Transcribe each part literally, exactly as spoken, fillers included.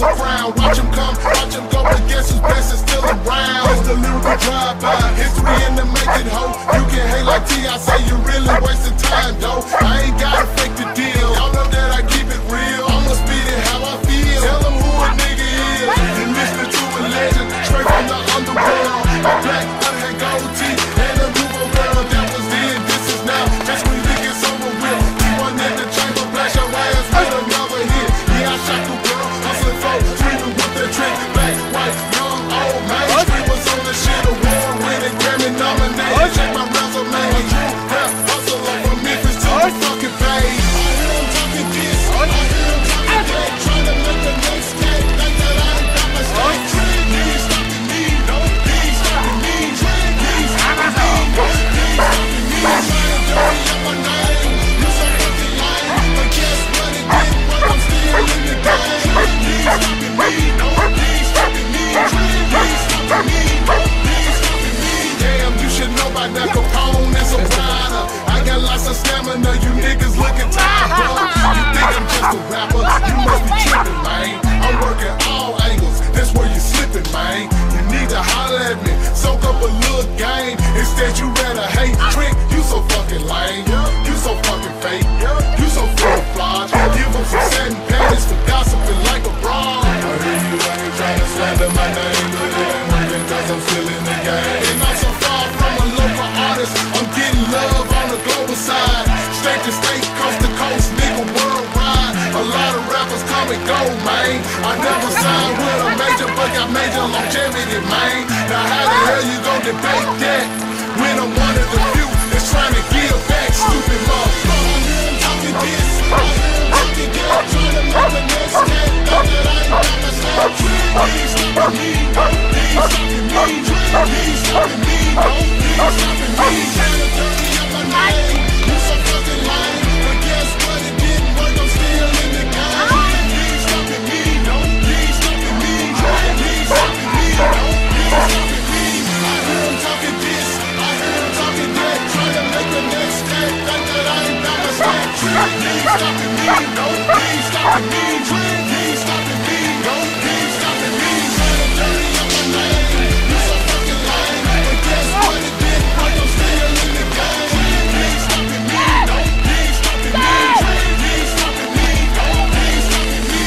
the crown. Watch him come, watch him go, but guess who's best is still around. It's the lyrical drive-by, history in the making, ho. You can hate like T, I say you really wasting time, though. I ain't gotta fake the deal, y'all know that I keep it real. I'ma speed it how I feel, tell them who a nigga is. You listening to a legend, straight from the underworld. A black, unhand gold teeth, and a nouveau girl. That was then, this is now, just when it gets over with. You one in the chamber, flash your ass with another hit. Yeah, I shot the world, hustling for, screaming with the trick. Black, white, young, old, man. Street was on the shit, award winning, Grammy nominated. Check my resume, a true rap hustler from Memphis to the fucking Bay. I hear him talking this, I hear him talking that, trying to make the next cat think that I ain't got my straight. He ain't stopping me, no, he ain't stopping me. He ain't stopping me, no, he ain't stopping me. Trying to dirty up my name, you so fucking lame. But guess what, it didn't work, I'm still in the game. He ain't stopping me, no, he ain't stopping me. He ain't stopping me, no, he ain't stopping me. Damn, you should know by now Capone is a rider. I got lots of stamina, you niggas looking tired, bro. You think I'm just a rapper, you must be tripping, man. I'm working all angles, that's where you slipping, man. You need to holler at me, soak up a little game. Instead you rather hate, trick, you so fucking lame. You so fucking fake, you so full of flaws. Give them some satin panties for gossiping like a bra. I hear you ain't trying to slander my name, but it ain't working cause I'm still in the game. And I'm so far from a local artist, I'm getting love on the global side. State to state, coast to coast, nigga worldwide. A lot of rappers come and go, man. I never signed with a major, but got major longevity, man. Now how the hell you gon' debate that when I'm one of the few that's trying to give back, stupid motherfucker? I hear him talking this, I hear him talking that, trying to make the next cat think that I ain't got my stuff. He ain't stopping me, no, he ain't stopping me. He ain't stopping me, no, he ain't stopping me. Trying to dirty up my name, you so fucking lame. But guess what, it didn't work, I'm still in the game. He ain't stopping me, no, he ain't stopping me. He ain't stopping me, no, he ain't stopping me. I hear him talking this, I hear him talking that, trying to make the next cat think that I ain't got my stack. He ain't stopping me, no, he ain't stopping me. He ain't stopping me, no, he ain't stopping me. Trying to dirty up my name, you so fucking lame. But guess what, it didn't work, I'm still in the game. He ain't stopping me, no, he ain't stopping me. He ain't stopping me, no, he ain't stopping me.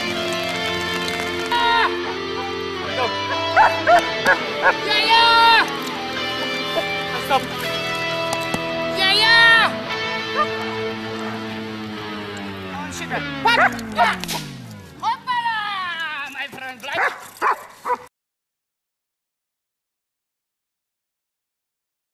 Yeah, yeah! Stop. Yeah, yeah! On shepherd. What? Yeah! Hoppala! My friend, like.